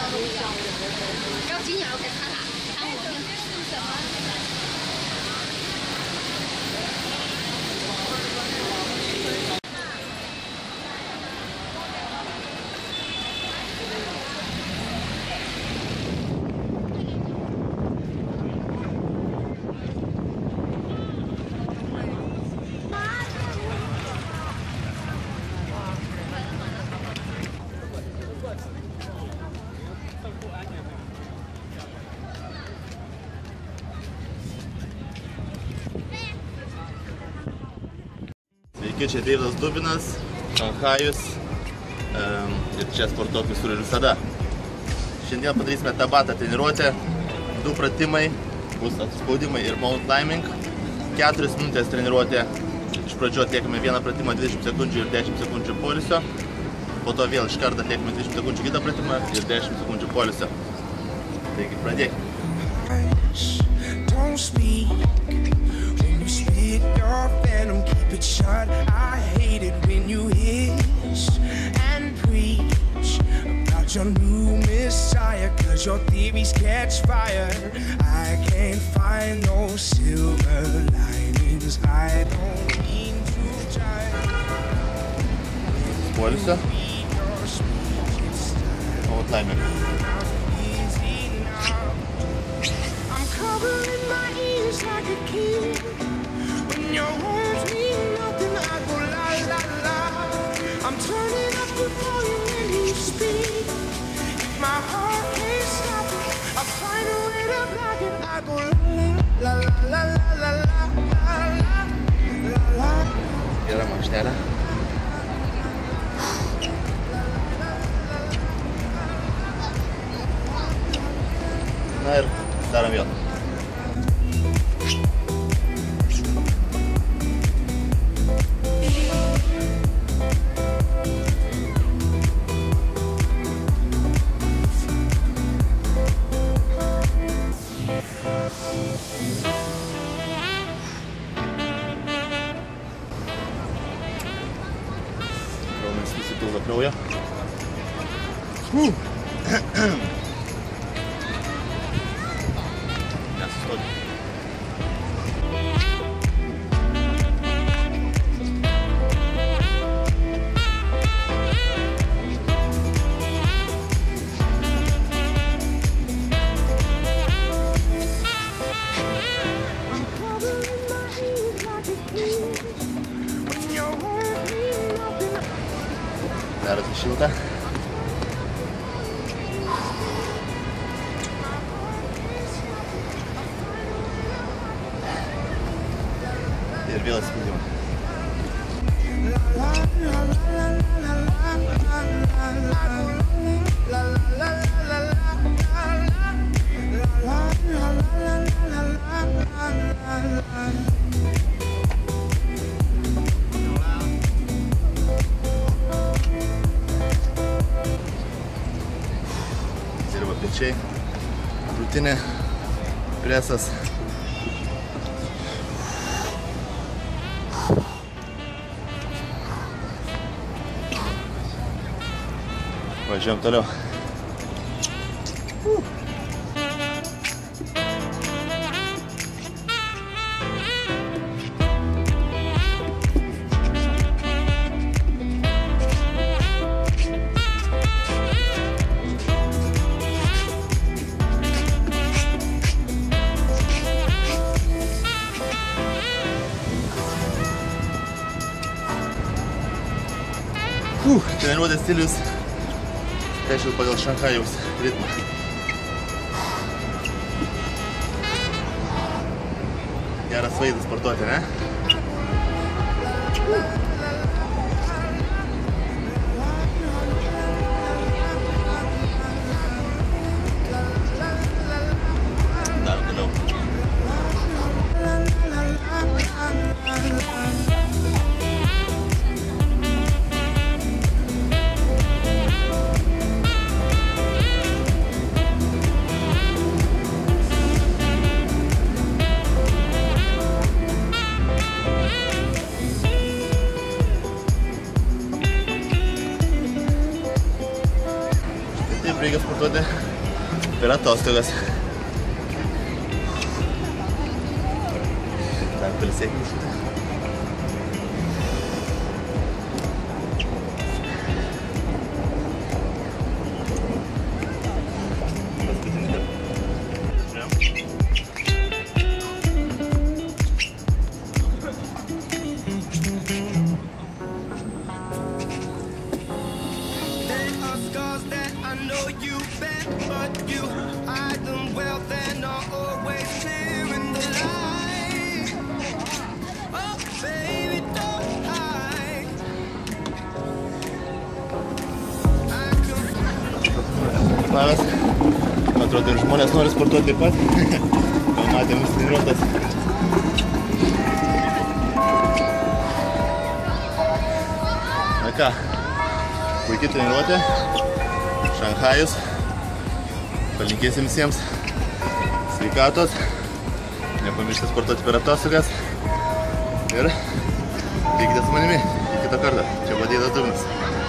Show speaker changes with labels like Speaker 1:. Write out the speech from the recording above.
Speaker 1: 要几秒给他打，看我们是什么。
Speaker 2: Sveiki, čia Deividas Dubinas, Šanchajus ir čia sportuok visur ir visada. Šiandien padarysime Tabata treniruotę, 2 pratimai, bus atsispaudimai ir mount climbing, 4 minutės treniruotė. Iš pradžių atliekame vieną pratimą 20 sekundžių ir 10 sekundžių poilsio, po to vėl iš karto atliekame 20 sekundžių kitą pratimą ir 10 sekundžių poilsio. Taigi pradėkime. Your venom, keep it shut. I hate it when you hiss and preach about your new messiah, cause your theories catch fire. I can't find no silver linings. I don't mean to jive. What is that? Oh, timing. I'm covering my ears like a kid. Your words mean nothing, I go la la la. I'm turning up the volume when you speak. If my heart can't stop it, I'll find a way to block it. I go la la la la la la la la la. Gera mankštelė. Na ir darom vėl. Susipildo kraujo. Nesustoti. Darosi šilta. Ir vėl atsipūdimą. Pečiai, krūtinė, presas. Važiuojam toliau. Treniruotės stilius, reiškia pagal Šanchajaus ritmą. Geras vaizdas sportuoti, ne? Dar toliau. reikia sportuoti per atostogas. Dar pailsėkim šitą. Paskutinį kartą. Žiūrėjom. Plavęs. Atrodo, ir žmonės nori sportuoti taip pat. Gal matėm mūsų treniruotas. Na ką, puikiai treniruotė. Šanchajus. Palinkėsim visiems sveikatos. Nepamiršti sportuoti per atostogas. Ir likite su manimi. Iki kito karto. Čia buvo Deividas Dubinas.